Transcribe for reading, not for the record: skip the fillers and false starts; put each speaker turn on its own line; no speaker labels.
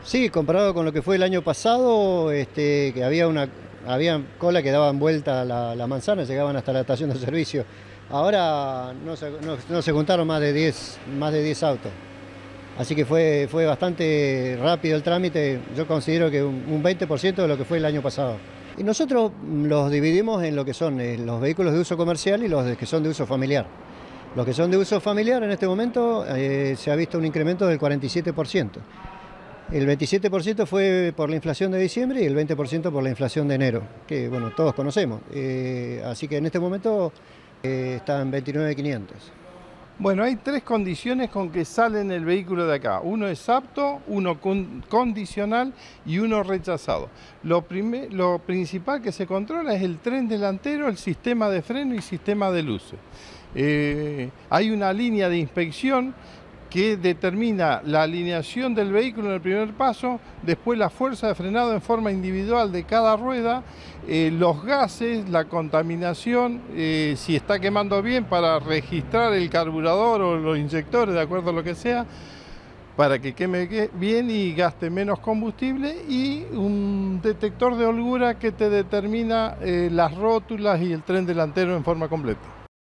Sí, comparado con lo que fue el año pasado, que había cola que daban vuelta a la manzana, llegaban hasta la estación de servicio. Ahora no se juntaron más de 10 autos. Así que fue bastante rápido el trámite. Yo considero que un 20% de lo que fue el año pasado. Y nosotros los dividimos en lo que son los vehículos de uso comercial y que son de uso familiar. Los que son de uso familiar en este momento se ha visto un incremento del 47%. El 27% fue por la inflación de diciembre y el 20% por la inflación de enero, que bueno, todos conocemos. Así que en este momento está en 29.500.
Bueno, hay tres condiciones con que salen el vehículo de acá. Uno es apto, uno condicional y uno rechazado. Lo principal que se controla es el tren delantero, el sistema de freno y sistema de luces. Hay una línea de inspección que determina la alineación del vehículo en el primer paso, después la fuerza de frenado en forma individual de cada rueda, los gases, la contaminación, si está quemando bien para registrar el carburador o los inyectores, de acuerdo a lo que sea, para que queme bien y gaste menos combustible, y un detector de holgura que te determina las rótulas y el tren delantero en forma completa.